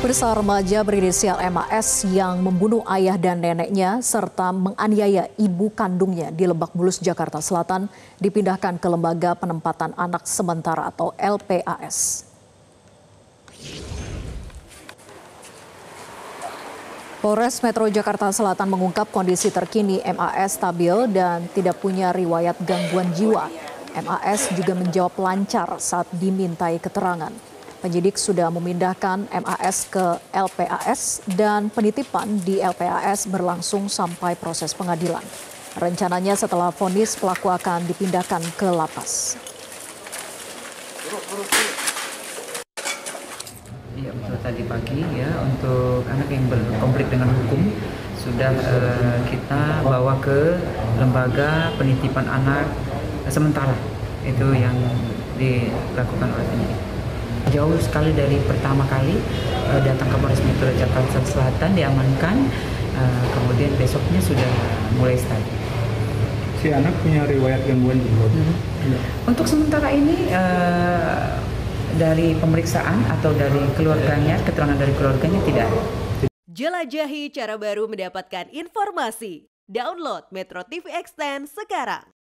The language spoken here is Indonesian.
Bersama remaja berinisial MAS yang membunuh ayah dan neneknya serta menganiaya ibu kandungnya di Lebak Bulus, Jakarta Selatan dipindahkan ke Lembaga Penempatan Anak Sementara atau LPAS. Polres Metro Jakarta Selatan mengungkap kondisi terkini MAS stabil dan tidak punya riwayat gangguan jiwa. MAS juga menjawab lancar saat dimintai keterangan. Penyidik sudah memindahkan MAS ke LPAS dan penitipan di LPAS berlangsung sampai proses pengadilan. Rencananya setelah vonis pelaku akan dipindahkan ke lapas. Ya, betul, tadi pagi ya untuk anak yang berkonflik dengan hukum sudah kita bawa ke lembaga penitipan anak sementara, itu yang dilakukan oleh penyidik. Jauh sekali dari pertama kali datang ke Polres Metro Jakarta Selatan diamankan, kemudian besoknya sudah mulai stabil. Si anak punya riwayat gangguan jiwa. Untuk sementara ini dari pemeriksaan atau dari keluarganya, keterangan dari keluarganya tidak ada. Jelajahi cara baru mendapatkan informasi. Download Metro TV Extend sekarang.